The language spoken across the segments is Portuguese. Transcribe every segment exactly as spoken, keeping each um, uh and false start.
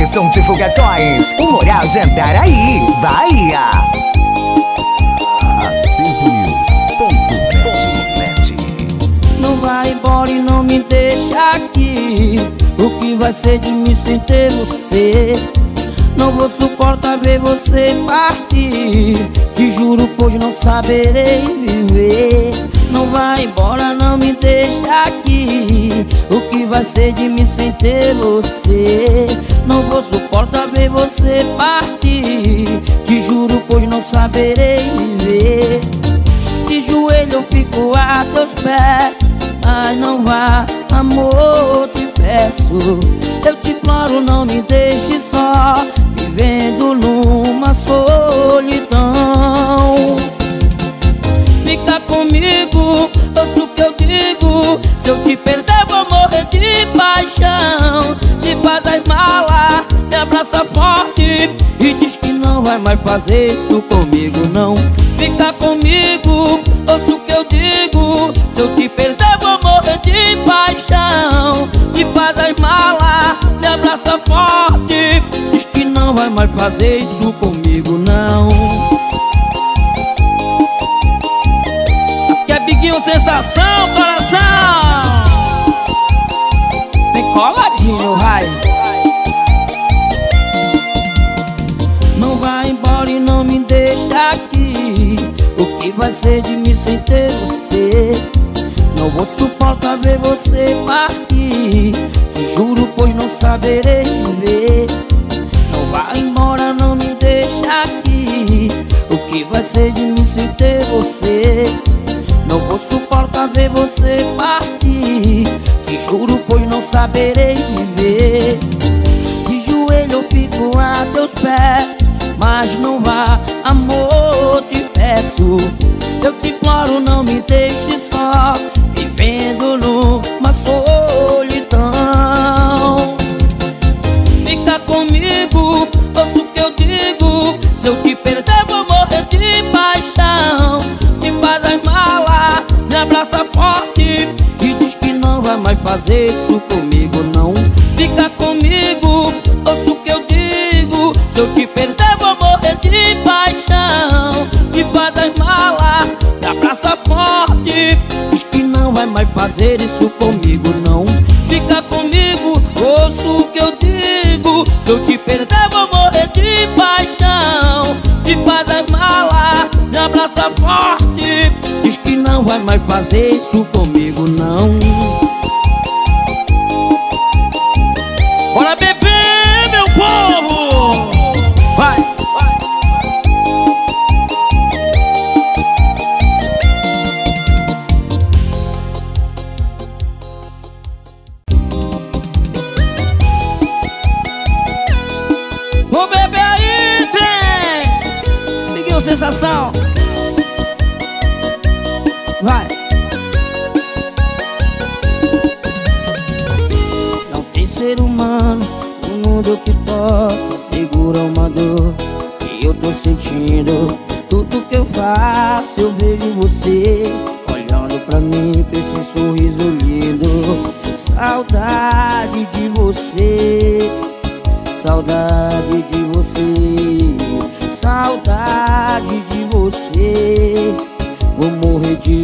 Edson Divulgações, o Moral de Andaraí, Bahia. Acervo News ponto net. Não vai embora e não me deixa aqui. O que vai ser de mim sem ter você? Não vou suportar ver você partir. Te juro, pois não saberei viver. Não vai embora, não me deixa aqui. O que vai ser de mim sem ter você? Não vou suportar ver você partir. Te juro, pois não saberei viver. De joelho eu fico a teus pés, mas não vá, amor, te peço. Eu te imploro, não me deixe só, vivendo numa solidão. Fica comigo, ouça o que eu digo. Se eu te perder vou morrer de paixão. Te faz as malas, me abraça forte e diz que não vai mais fazer isso comigo, não. Fica comigo, ouça o que eu digo. Se eu te perder vou morrer de paixão. Te faz as malas, me abraça forte, diz que não vai mais fazer isso comigo, não. Aqui é Biguinho Sensação, coração. Vem coladinho, vai. Não vai embora e não me deixa aqui. O que vai ser de mim sem ter você? Não vou suportar ver você partir. Te juro, pois não saberei viver. Não vai embora, não me deixa aqui. O que vai ser de mim sem ter você? Não vou suportar ver você partir. Te juro, pois não saberei viver. De joelho eu fico a teus pés, mas não vá, amor, te peço. Eu te imploro, não me deixe só, vivendo numa solidão. Fica comigo, ouça o que eu digo. Se eu te perder vou morrer de paixão. Te faz as malas, me abraça forte e diz que não vai mais fazer isso comigo, não. Fica comigo, ouça o que eu digo. Se eu te perder vou morrer de paixão. Te faz as malas, me abraça forte, diz que não vai mais fazer isso comigo, não. Fica comigo, ouça o que eu digo. Se eu te perder vou morrer de paixão. Te faz as malas, me abraça forte, diz que não vai mais fazer isso comigo, não. Bora beber, meu povo! Vai, vai. Vou beber aí, trem! Biguinho Sensação. Vai. Não tem ser humano no mundo que possa segurar uma dor que eu tô sentindo. Tudo que eu faço eu vejo você olhando pra mim com esse sorriso lindo. Saudade de você, saudade de você, saudade de você. Vou morrer de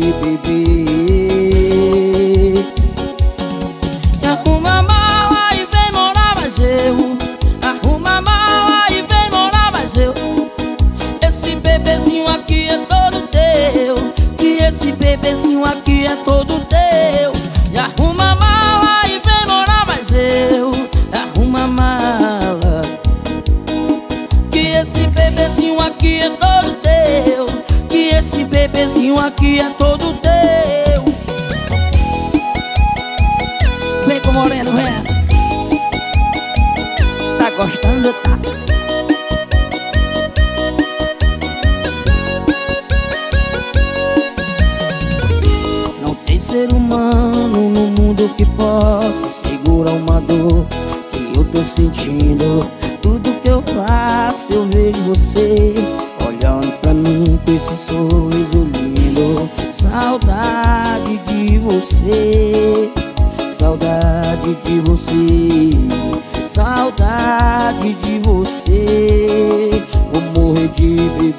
beber. E arruma a mala e vem morar mais eu. Arruma a mala e vem morar mais eu. Esse bebezinho aqui é todo teu. E esse bebezinho aqui é todo teu. E arruma a mala e vem morar mais eu. Arruma a mala, que esse bebezinho aqui é todo teu. Que esse bebezinho aqui é todo teu. Vem com o moreno, vem. Tá gostando, tá? Não tem ser humano no mundo que possa segurar uma dor que eu tô sentindo. Tudo que eu faço eu vejo você olhando pra mim com esse sorriso lindo. Saudade de você, saudade de você, saudade de você, vou morrer de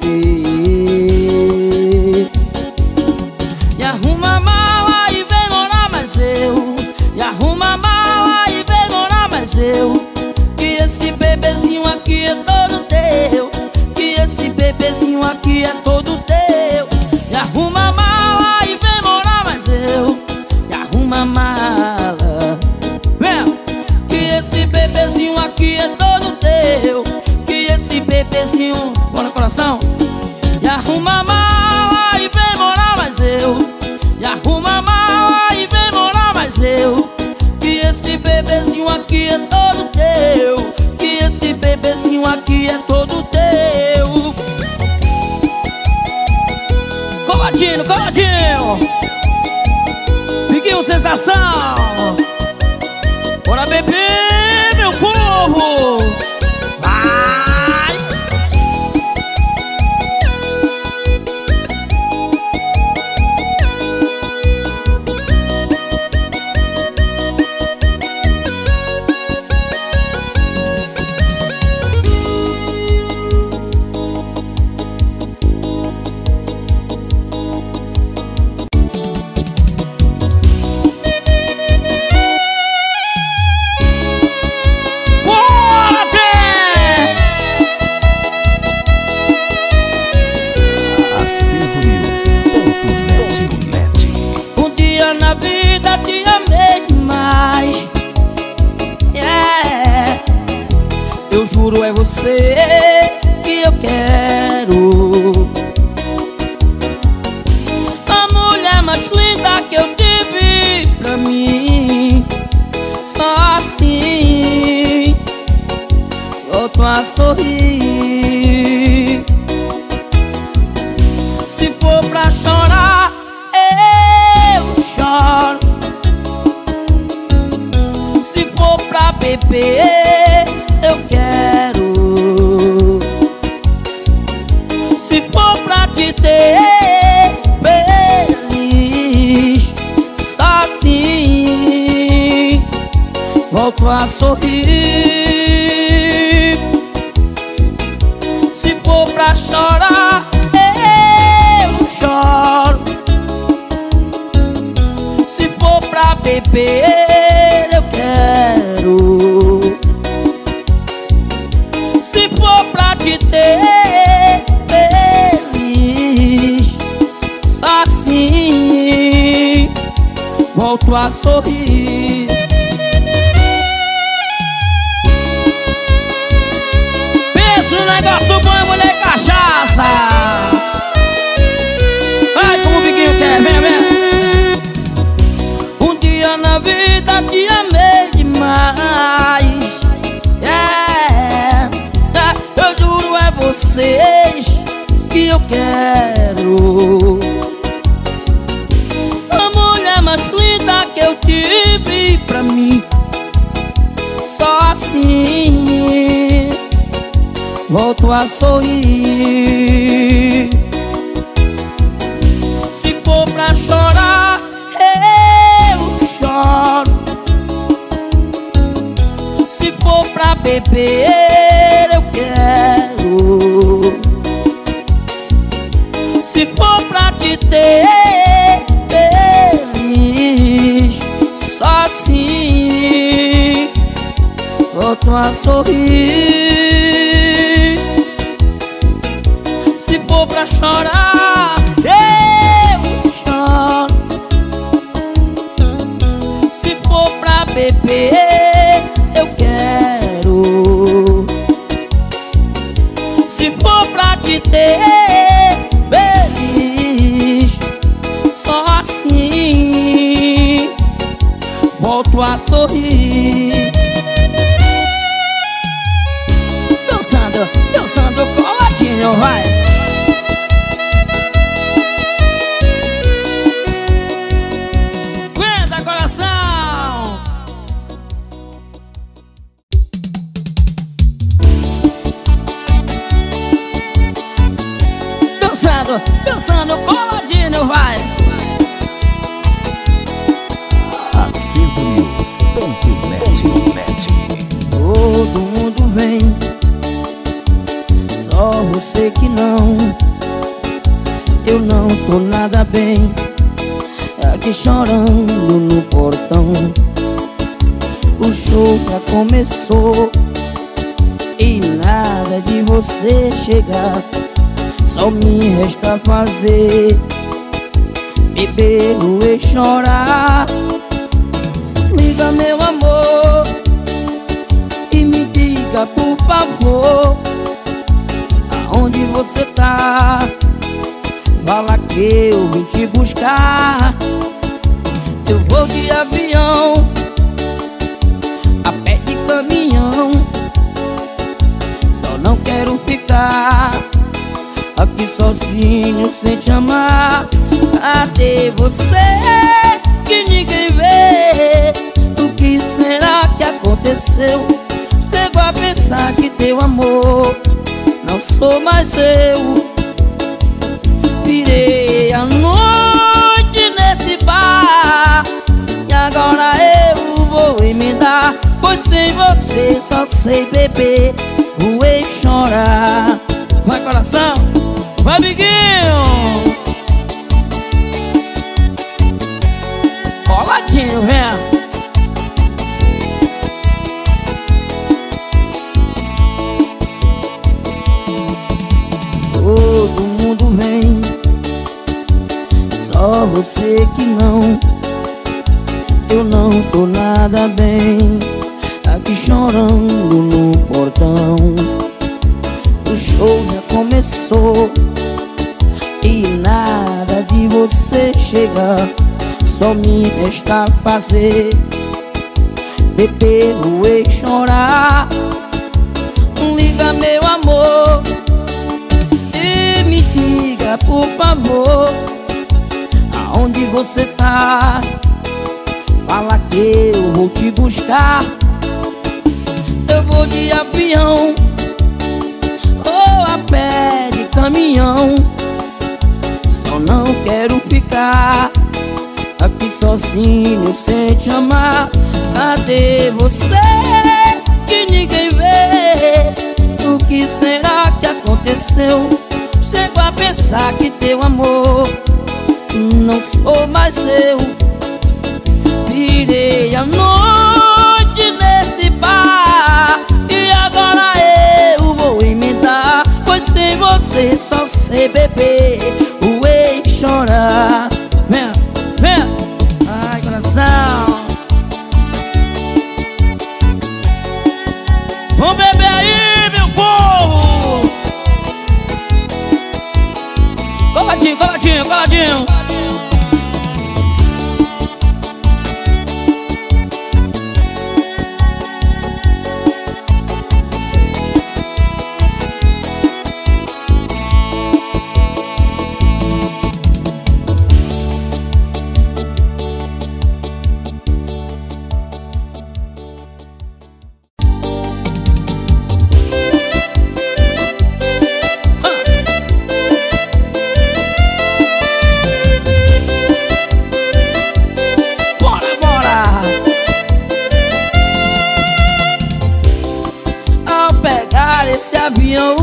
beber. E arruma a mala e vem morar mais eu, e arruma a mala e vem morar mais eu, que esse bebezinho aqui é todo teu, que esse bebezinho aqui é todo teu. E arruma a mala e vem morar mais eu, e arruma a mala, vem, que esse bebezinho aqui é todo teu, que esse bebezinho, bora coração. E arruma a mala e vem morar mais eu, e arruma a mala e vem morar mais eu, que esse bebezinho aqui é todo teu, que esse bebezinho aqui é todo teu. Coladinho, coladinho, Biguinho sensação. Bora beber, meu povo. Vai. É você que eu quero, a mulher mais linda que eu tive pra mim. Só assim volto a sorrir. Se for pra chorar, eu choro. Se for pra beber, eu quero. Se for pra te ter feliz, só assim volto a sorrir. Se for pra chorar, eu choro. Se for pra beber, eu quero. Se for pra te ter feliz, só assim volto a sorrir. Pensa no negócio bom, mulher cachaça. Ai, como o Biguinho quer, vem, vem. Um dia na vida te amei demais, yeah. Eu juro é vocês que eu quero, a mulher mais linda que eu tive pra mim. Só assim volto a sorrir. Se for pra chorar, eu choro. Se for pra beber, eu quero. Se for pra te ter feliz, só assim volto a sorrir. Se for pra chorar, eu choro. Se for pra beber, eu quero. Se for pra te ter feliz, só assim volto a sorrir. Dançando, dançando coladinho, vai. Aguenta, coração. Dançando, dançando coladinho, vai. Acervo News ponto net. Oh, vem, só você que não. Eu não tô nada bem, aqui chorando no portão. O show já começou e nada de você chegar. Só me resta fazer beber e chorar. Liga, meu amor, e me diga, por favor, aonde você tá? Fala que eu vim te buscar. Eu vou de avião, a pé de caminhão. Só não quero ficar aqui sozinho sem te amar. Cadê você que ninguém vê? O que será que aconteceu? Chego a pensar que teu amor não sou mais eu. Virei a noite nesse bar e agora eu vou emendar, pois sem você só sei beber, voei e chorar. Vai, coração, vai, amiguinho. Coladinho, vem. Todo mundo vem, só você que não. Eu não tô nada bem, aqui chorando no portão. O show já começou e nada de você chegar. Só me resta fazer beber e chorar. Liga, meu amor, e me diga, por favor, aonde você tá? Fala que eu vou te buscar. Eu vou de avião ou a pé de caminhão. Só não quero ficar aqui sozinho sem te amar. Cadê você que ninguém vê? O que será que aconteceu? Chego a pensar que teu amor não sou mais eu. Virei a noite nesse bar e agora eu vou emendar, pois sem você só sei beber, voei e chorar. Vem, vem, ai, coração. Vamos beber aí, meu povo. Coladinho, coladinho, coladinho. Esse avião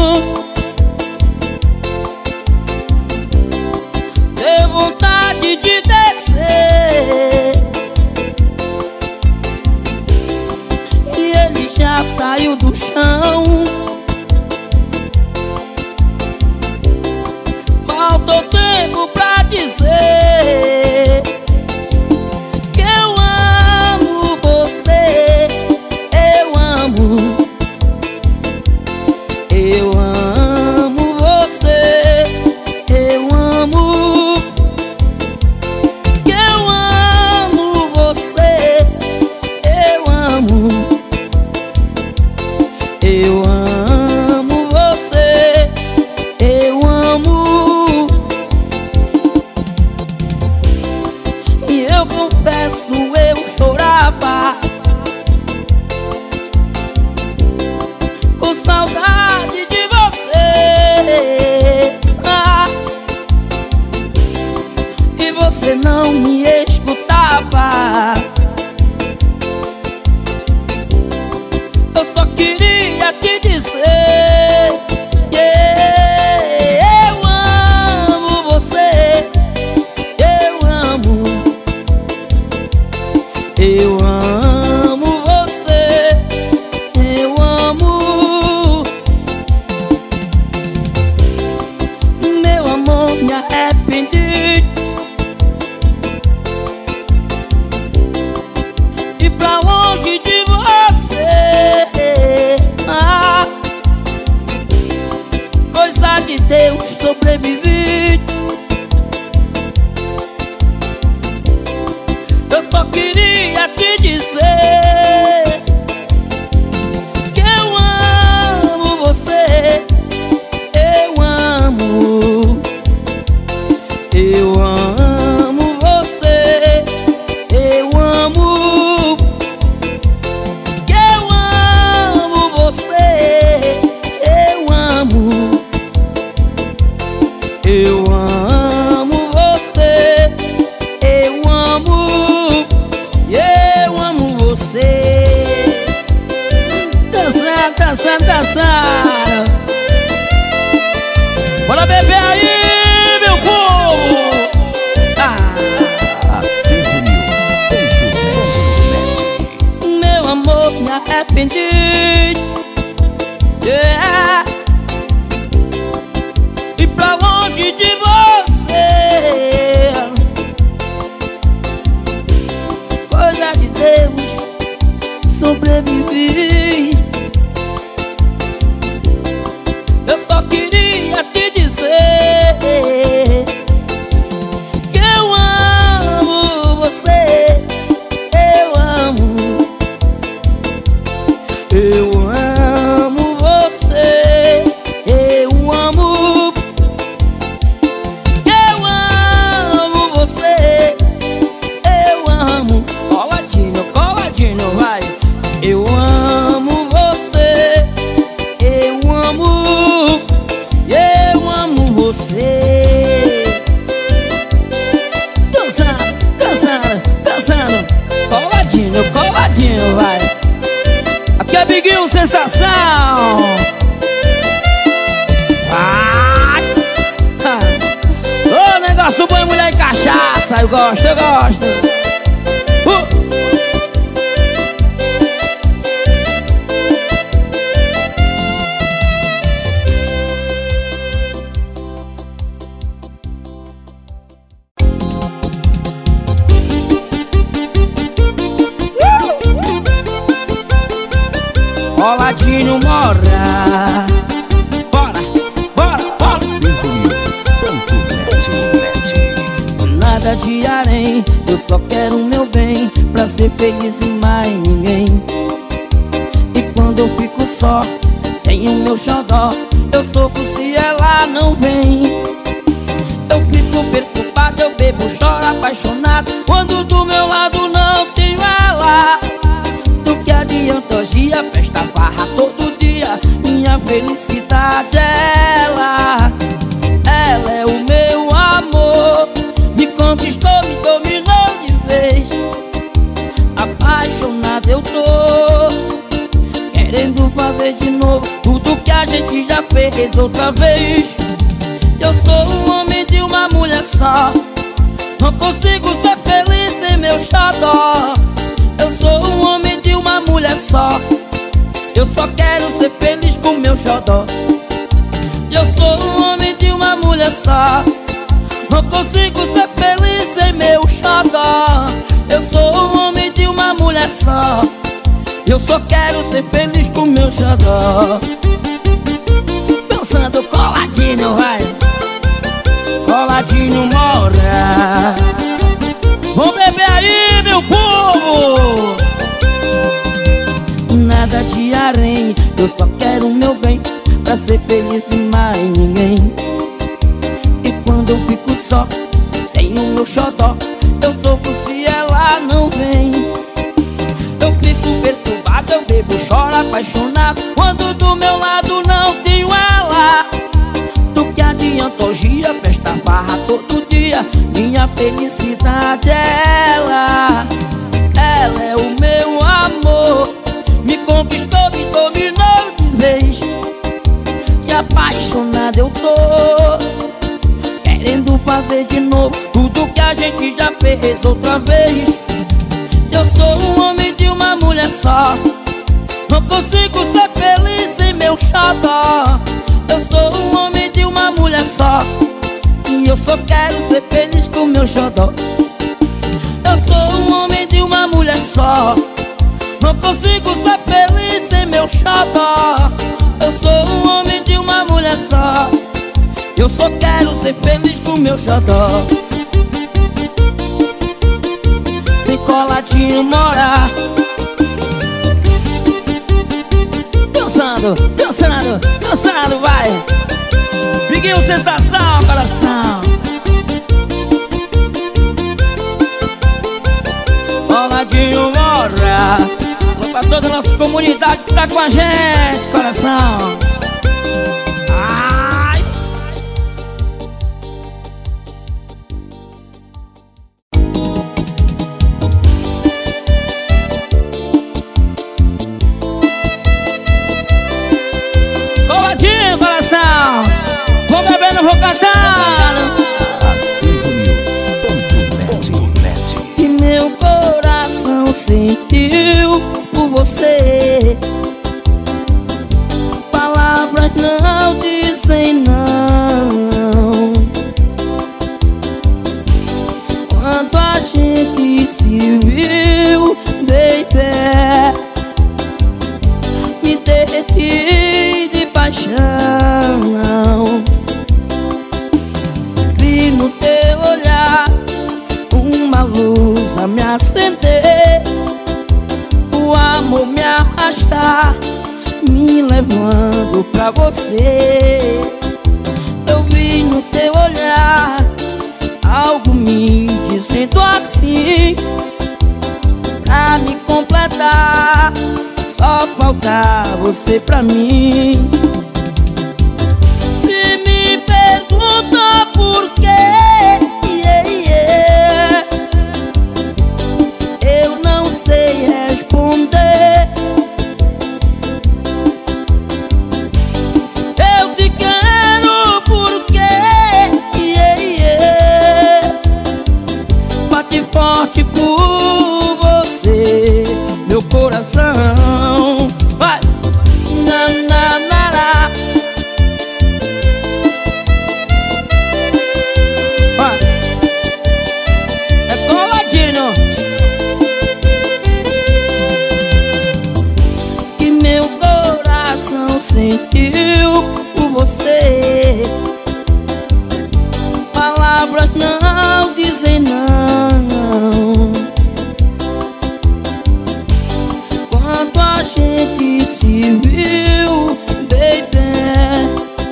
deu vontade de descer e ele já saiu do chão. Faltou tempo pra dizer que eu amo você, eu amo. Eu amo você, eu amo. Eu amo você, eu amo. Eu amo você, eu amo. E eu confesso, eu chorava com saudade de você. Ah, e você não me escutava. Eu só queria sobrevivi. Eu só queria te dizer que eu amo você. Eu amo, eu amo você. Eu amo, que eu amo você. Eu amo, eu amo você. Eu amo, eu amo você. Dançar, dançar, dançar. Bora beber aí, meu povo. Ah, meu amor, me arrependi. Yeah. E pra longe de você, coisa de Deus, sobrevivi. Eu só queria te dizer que eu amo você. Eu amo, eu amo você. Eu amo, eu amo você. Eu amo, coladinho, coladinho, vai. Eu amo você. Eu amo, eu amo você. Dançando, dançando, dançando. Coladinho, coladinho, vai. Aqui é Biguinho Sensação. Vai. Ô, negócio bom, mulher e cachaça. Eu gosto, eu gosto. uh. Coladinho mora. Bora, bora, bora. Nada de harém, eu só quero o meu bem, pra ser feliz e mais ninguém. E quando eu fico só, sem o meu xodó, eu sofro se ela não vem. Eu fico preocupado, eu bebo, choro apaixonado, quando do meu lado não tenho ela. Do que adianta hoje dia, festa, barra todo dia, minha felicidade é ela. Ela é o meu amor, me conquistou, me dominou de vez. Apaixonado eu tô, querendo fazer de novo tudo que a gente já fez outra vez. Eu sou um homem de uma mulher só, não consigo ser feliz sem meu xodó. Eu sou um homem de uma mulher só, eu só quero ser feliz com meu xodó. Eu sou um homem de uma mulher só, não consigo ser feliz sem meu xodó. Eu sou um homem de uma mulher só, eu só quero ser feliz com meu xodó. Dançando coladinho, vai. Coladinho mora. Vamos beber aí, meu povo. Nada de harém, eu só quero o meu bem, pra ser feliz e mais ninguém. E quando eu fico só, sem o meu xodó, eu sofro se ela não vem. Eu fico perturbado, eu bebo, choro apaixonado, quando do meu lado não tenho ela. Do que adianta hoje dia, festa, barra todo dia, minha felicidade é ela. Ela é o meu amor, me conquistou, me dominou de vez. E apaixonado eu tô, querendo fazer de novo tudo que a gente já fez outra vez. Eu sou um homem de uma mulher só, não consigo ser feliz sem meu xodó. Eu sou um homem de uma mulher só, e eu só quero ser feliz com meu xodó. Eu sou um homem de uma mulher só, não consigo ser feliz sem meu xodó. Eu sou um homem de uma mulher só, Eu só quero ser feliz com meu xodó. Vem coladinho morar. Dançando, dançando, dançando, vai. Biguinho sensação, coração. Coladinho morar. Vou pra todas as nossas comunidades que tá com a gente, coração. Ai. Coladinho, coração. Vou beber, não vou cantar. Acervo News ponto net. E meu coração sentiu por você. Palavras não dizem não. Quando a gente se viu, baby, me derreti de paixão. Vi no teu olhar uma luz a me acender, o amor me arrastar, me levando pra você. Eu vi no teu olhar algo me dizendo assim, pra me completar, só falta você pra mim. Se me pergunta por quê, yeah, yeah, eu não sei responder. Eu te quero porque, yeah, yeah, bate forte por você, meu coração. Vai! Na, na, na, na. Vai! É coladinho. Que meu coração sentiu por você. Palavras não dizem não. Quando a gente se viu, baby,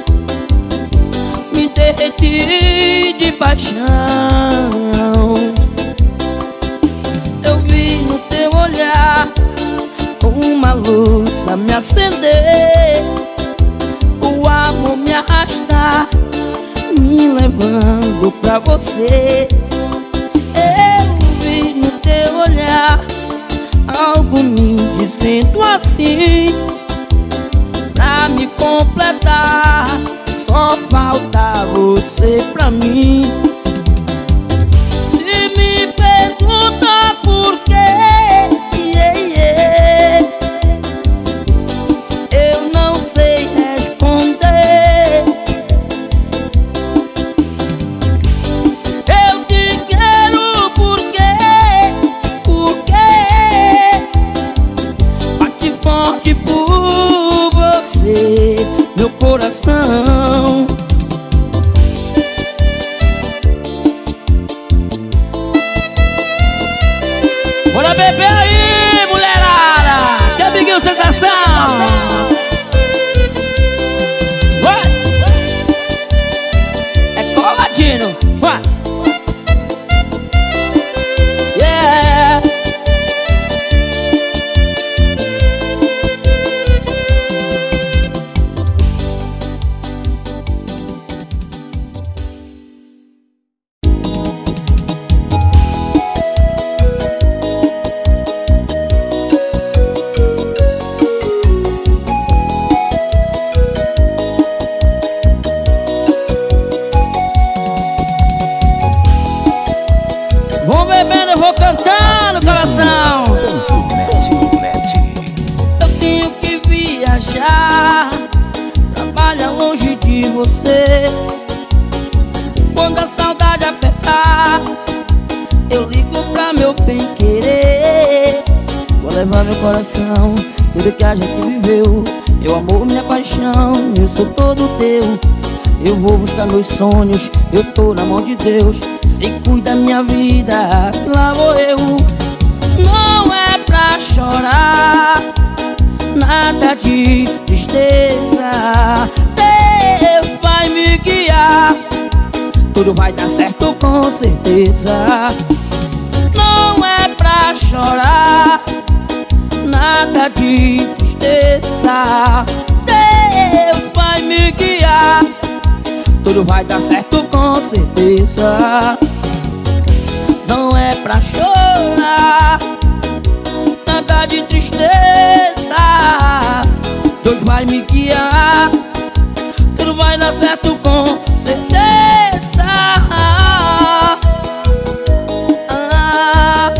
me derreti de paixão. Eu vi no teu olhar uma luz a me acender, o amor me arrastar, me levando pra você. Eu vi no teu olhar algo me dizendo assim, pra me completar, só falta você pra mim. Se me pergunta por quê, yeah, yeah, eu não sei responder. Eu te quero porque, porque bate forte por você, meu coração. Bora beber aí, mulherada, que é Biguinho sensação. Vai! É coladinho. Vai! Yeah! Vou bebendo, eu vou cantando, coração. Eu tenho que viajar, trabalhar longe de você. Quando a saudade apertar, eu ligo pra meu bem-querer. Vou levar meu coração, tudo que a gente viveu, meu amor, minha paixão, eu sou todo teu. eu vou buscar meus sonhos. Eu tô na mão de Deus, se cuida da minha vida, lá vou eu. Não é pra chorar, nada de tristeza. Deus vai me guiar, tudo vai dar certo com certeza. Não é pra chorar, nada de tristeza. Deus vai me guiar, tudo vai dar certo com certeza. Não é pra chorar, nada de tristeza. Deus vai me guiar, tudo vai dar certo com certeza. Ah.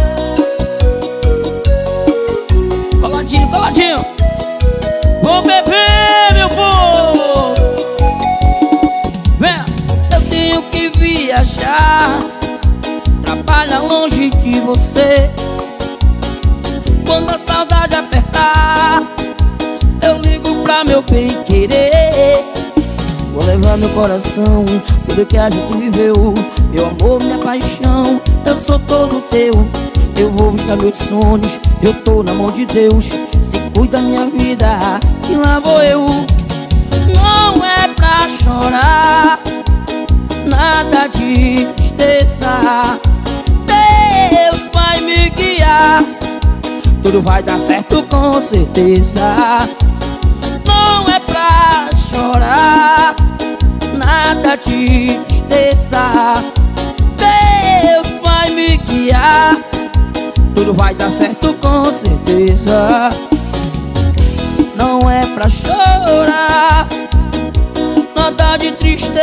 Coladinho, coladinho. Vou beber, meu povo. Vem, eu tenho que viajar, trabalhar longe de você. Quando a saudade apertar, eu ligo pra meu bem querer. Vou levar meu coração, tudo que a gente viveu. Meu amor, minha paixão, eu sou todo teu. Eu vou buscar meus sonhos, eu tô na mão de Deus. Se cuida da minha vida, e lá vou eu. Não é pra chorar, nada de tristeza. Deus vai me guiar, tudo vai dar certo com certeza. Não é pra chorar, nada de tristeza. Deus vai me guiar, tudo vai dar certo com certeza. Não é pra chorar, nada de tristeza.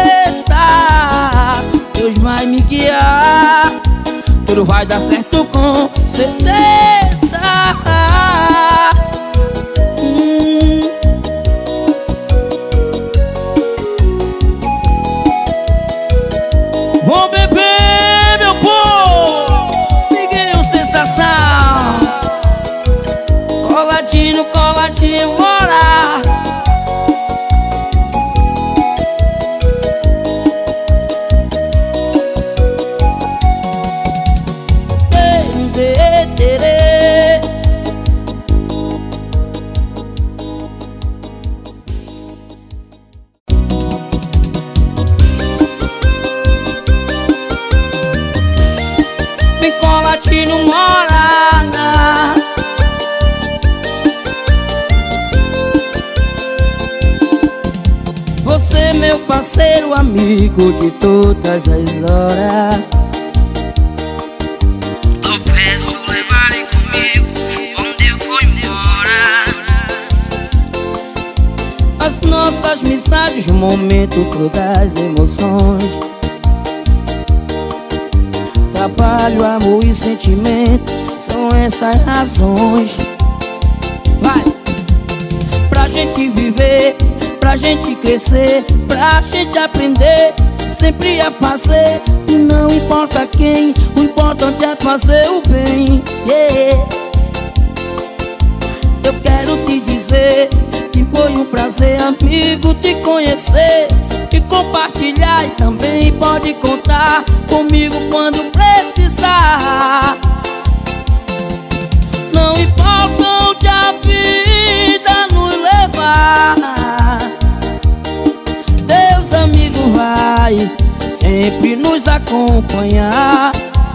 Deus vai me guiar, tudo vai dar certo com certeza. hum. Vou beber, meu povo. Liguinho sensação. Coladinho, coladinho, morar. Vem coladinho, morada. Você, meu parceiro, amigo de todas as horas. Eu peço levarem comigo onde eu vou embora. As nossas mensagens, momento das emoções. Trabalho, amor e sentimento são essas razões. Vai! Pra gente viver, pra gente crescer, pra gente aprender, sempre a fazer. Não importa quem, o importante é fazer o bem. Yeah. Eu quero te dizer que foi um prazer, amigo, te conhecer e compartilhar. E também pode contar comigo quando precisar. Não importa onde a vida nos levar, Deus, amigo, vai sempre nos acompanhar.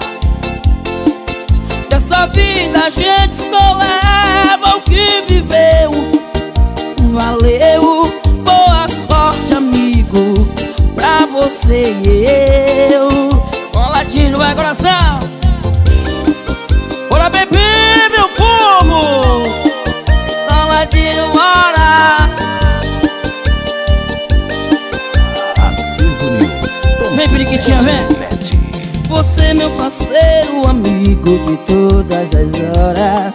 Dessa vida a gente só leva o que viveu. Valeu, boa sorte, amigo, pra você e eu. Coladinho, vai, coração. Bora beber, meu povo. Coladinho, bora. Acervo News. Vem, periquitinha, vem. Você, meu parceiro, amigo de todas as horas.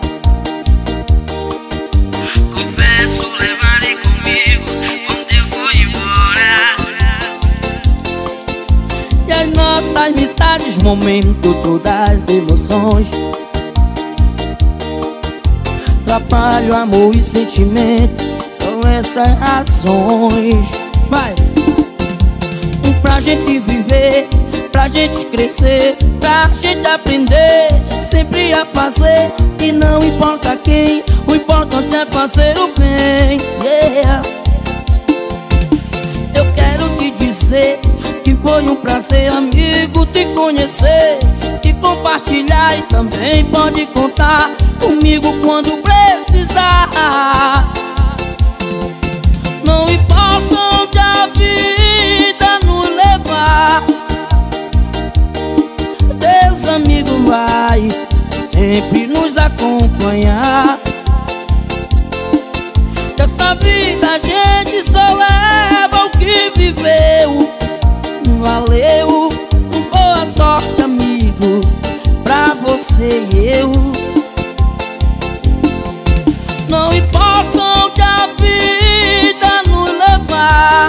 Confesso, levarem comigo onde eu vou embora. E as nossas mensagens, momento, todas as emoções. Trabalho, amor e sentimento são essas razões. Vai! pra gente viver, pra gente crescer, pra gente aprender sempre a fazer. E não importa quem, o importante é fazer o bem, yeah. Eu quero te dizer que foi um prazer, amigo, te conhecer e compartilhar. E também pode contar comigo quando precisar. Não importa onde a vida nos levar, Deus, amigo, vai sempre nos acompanhar. Dessa vida a gente só leva o que viveu. Valeu, boa sorte, amigo, pra você e eu. Não importa onde a vida nos levar,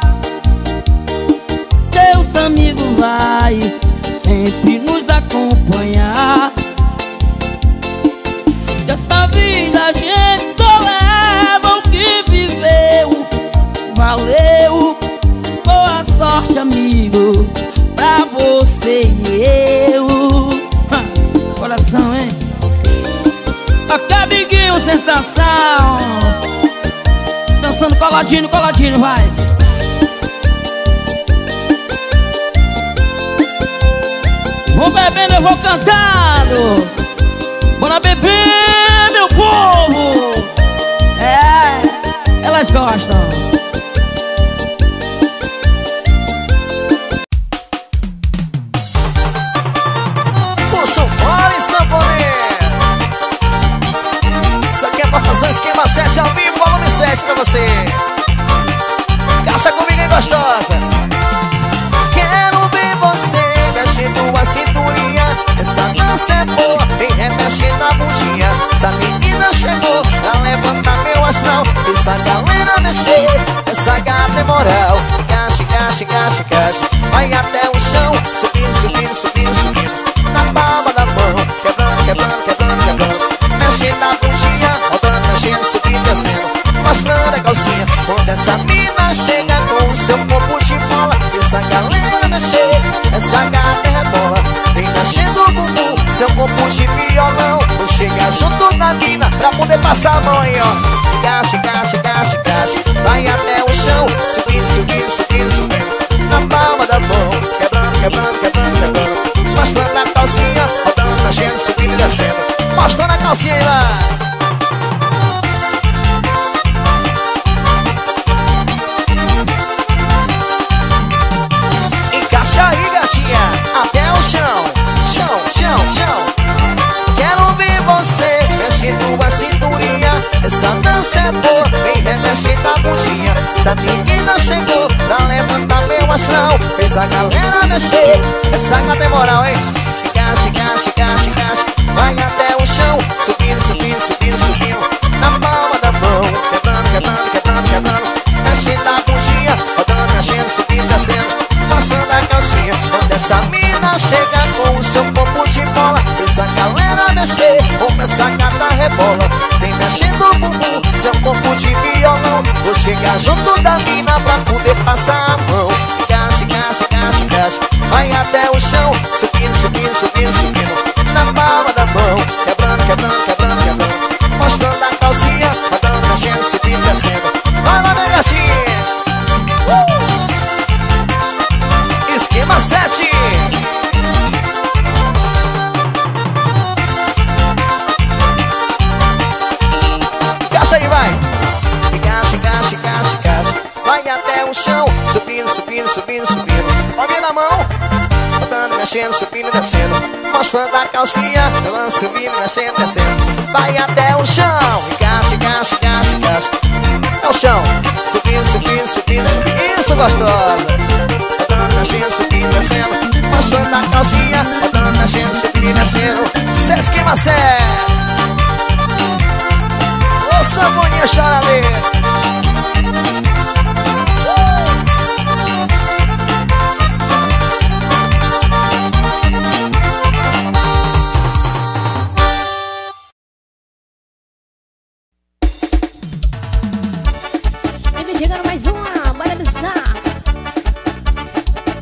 Deus, amigo, vai sempre nos acompanhar. Dessa vida a gente só leva o que viveu. Valeu, boa sorte, amigo, pra você e eu. Ha, coração, hein? Ok, amiguinho, sensação. Dançando coladinho, coladinho, vai. Vou bebendo, eu vou cantando. Bora beber, meu povo. É, elas gostam. Esquema sete ao vivo, volume sete pra você. Caixa comigo, hein, gostosa. Quero ver você mexendo a cinturinha. Essa dança é boa, vem remexendo a bundinha. Essa menina chegou pra levantar meu astral. Essa galera mexer, essa gata é moral. Encaixe, encaixe, encaixe, encaixe. Vai até o chão, subindo, subindo, subindo, subindo. Na palma da mão, quebrando, quebrando, quebrando, quebrando. Mexendo a bundinha, mexendo, subindo, descendo, mostrando a calcinha. Quando essa mina chega com o seu corpo de bola, essa galera mexer, essa gata rebola. Vem mexendo o bumbum, seu corpo de violão. Vou chegar junto na mina pra poder passar a mão aí, ó. Encaixe, encaixe, encaixe, encaixe. Vai até o chão, subindo, subindo, subindo, subindo. Na palma da mão, quebrando, quebrando, quebrando, quebrando. Mostrando a calcinha, rodando, mexendo, subindo e descendo. Mostrando a calcinha aí lá. Aí, gatinha, até o chão, chão, chão, chão. Quero ver você mexendo a cinturinha. Essa dança é boa, vem remexendo a bundinha. Essa menina chegou pra levantar meu astral. Fez a galera mexer, essa gata é moral, hein? Encaixe, encaixe, encaixe, encaixe. Vai até o chão, subindo, subindo, subindo, subindo. Na palma da mão, quebrando, quebrando, quebrando, quebrando. Mexendo a bundinha, rodando, mexendo, subindo, descendo. Passando a calcinha. Quando essa mina chega com o seu corpo de bola, essa galera mexer, como essa gata rebola. Vem mexendo o bumbum, seu corpo de violão. Vou chegar junto da mina pra poder passar a mão. Encaixe, encaixe, encaixe, encaixe. Vai até o chão, subindo, subindo, subindo, subindo. Na palma da mão, quebrando, quebrando, quebrando, quebrando. Mostrando a calcinha, rodando, mexendo, subindo, descendo. Vai lá, minha gatinha. Esquema sete. Caixa aí, vai. Encaixe, encaixe, encaixe, encaixe. Vai até o chão, subindo, subindo, subindo, subindo. Palminha na mão, rodando, mexendo, subindo e descendo. Mostrando a calcinha, rolando, subindo, descendo, descendo. Vai até o chão. Encaixe, encaixe, encaixe, encaixe. É o chão, subindo, subindo, subindo, subindo. Isso, gostosa. Mexendo, subindo, descendo. Mostrando a calcinha, rodando, mexendo, subindo, descendo. Cê esquema certo. Ô, Samboninha choraleira. Chegando mais uma, bora dançar.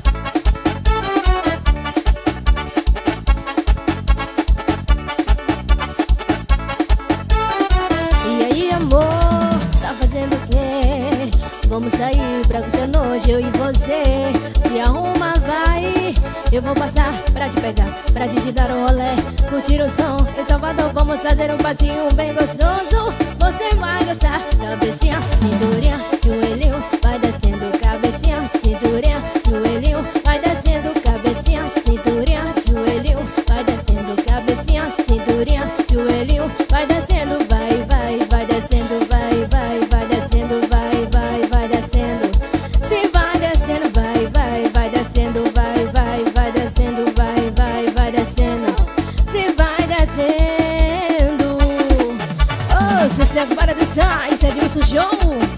noite, eu e você. Se arruma, vai. Eu vou passar pra te pegar, pra te, te dar um rolé, curtir o som. Em Salvador vamos fazer um passinho bem gostoso. Você vai gostar. Cabecinha, cinturinha, joelhinho, vai descendo. Cabecinha, cinturinha, joelhinho, vai descendo. Cabecinha, cinturinha, joelhinho, vai descendo. Cabecinha, cinturinha, joelhinho, vai descendo. Vai, vai, vai descendo. Vai, vai, vai descendo. Vai, vai, vai descendo. Se vai descendo, vai, vai, vai descendo. Vai, vai, vai descendo. Vai, vai, vai descendo. Se vai descendo. Oh, sucesso para dançar. Isso é de um sujão.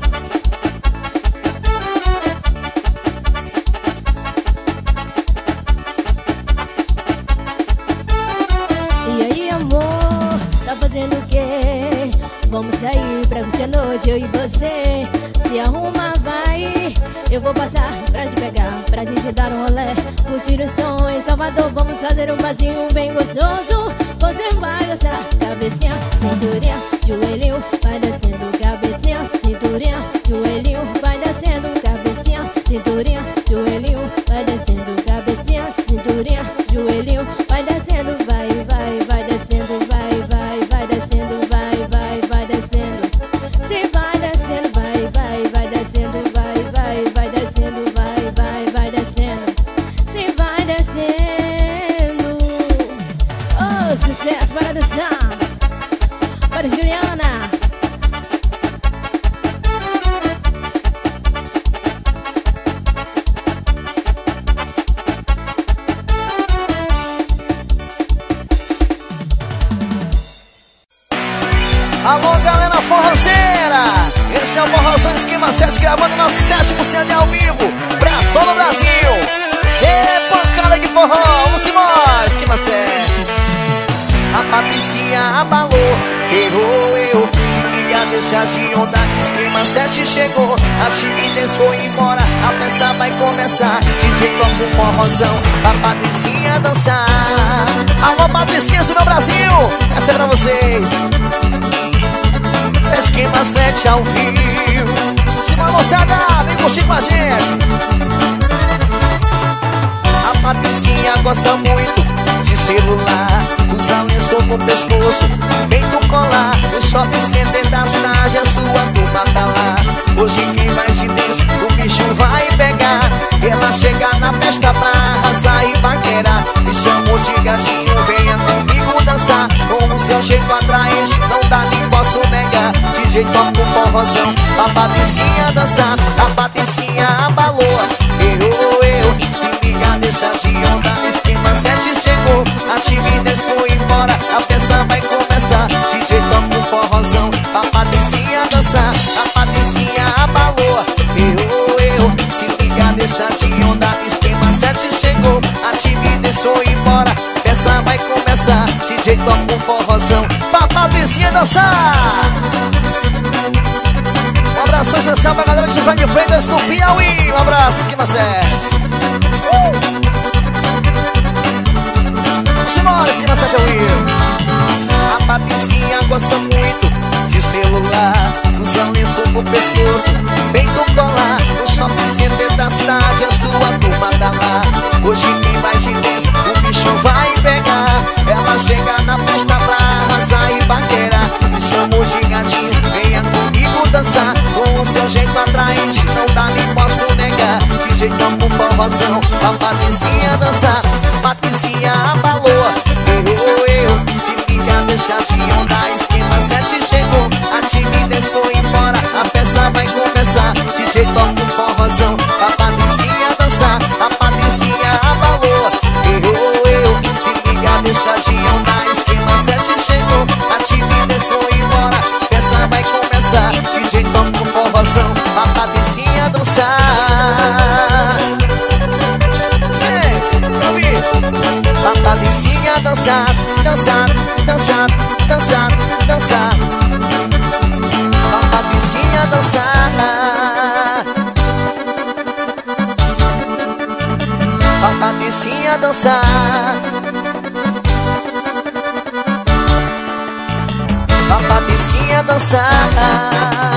E aí, amor, tá fazendo o quê? Vamos sair pra curtir a noite, eu e você. Se arruma, vai. Eu vou passar pra te pegar, pra te dar um rolé, curtir o som. Em Salvador vamos fazer um passinho bem gostoso. Você vai gostar. Cabecinha, cinturinha, joelhinho, vai descendo. Cabecinha, cinturinha, joelhinho, vai descendo. Cabecinha, cinturinha, joelhinho, vai descendo. Cabecinha, cinturinha, joelhinho, vai descendo. Vai, vai, vai descendo. Vai, vai, vai descendo. Vai, vai, vai descendo. Se vai descendo, vai, vai, vai descendo. Vai, vai, vai descendo. Vai, vai, vai descendo. Se vai descendo. Oh, sucesso para dançar. Para Juliana. Alô, galera forrozeira! Esse é o Forrozão Esquema sete, gravando nosso sétimo C D ao vivo pra todo o Brasil. E pancada de forró, vamos embora, Esquema sete. A Patricinha abalou, errou eu. Se liga, deixa de onda, Esquema sete chegou. A timidez foi embora, a festa vai começar. D J toca o forrozão, a Patricinha dançar. Alô, Patricinha do meu Brasil, essa é pra vocês. Esquema sete ao vivo. Se vai, moçada, vem curtir com a gente. A Patricinha gosta muito de celular, usa lenço no pescoço, vem no colar. No shopping center da cidade a sua turma tá lá. Hoje quem vai de dentro, o bicho vai pegar. Ela chega na festa pra arrasar e paquerar. Me chamou de gatinho, venha comigo dançar. Com o seu jeito atraente, não dá nem posso negar. D J toca o forrozão, a Patricinha dançar. A Patricinha abalou, errou eu. Se liga, deixa de onda, Esquema sete chegou. A timidez foi embora, a festa vai começar. D J toca o forrozão, a Patricinha dançar. A Patricinha abalou, errou eu. Se liga, deixa de onda, Esquema sete chegou. A timidez foi embora, a festa vai começar. D J toca o forrozão, pra Patricinha dançar. Um abraço especial pra galera de José de Freitas do Piauí. Um abraço, Esquema sete. Uh! Simbora, Esquema sete ao vivo. A Patricinha gosta muito de celular, usa lenço no pescoço, vem no colar. No shopping center da cidade a sua turma tá lá. Hoje quem vai de vez, o bicho vai pegar. Ela chega na festa pra arrasar e paquerar. Me chamou de gatinho, venha comigo dançar. Com o seu jeito atraente, não dá nem posso negar. De jeito com forrozão, a Patricinha dançar. Patricinha abalou, errou eu. Se liga, deixa de onda, Esquema sete chegou. A timidez foi embora, a festa vai começar. D J toca o forrozão, a Patricinha dançar. A Patricinha abalou, errou eu. Se liga, deixa de onda, Esquema sete chegou. A timidez foi embora, a festa vai começar. D J toca o forrozão, a Patricinha dançar. A Patricinha dançar, dançar, dançar, dançar, dançar. A Patricinha dançar. A Patricinha dançar. A Patricinha dançar.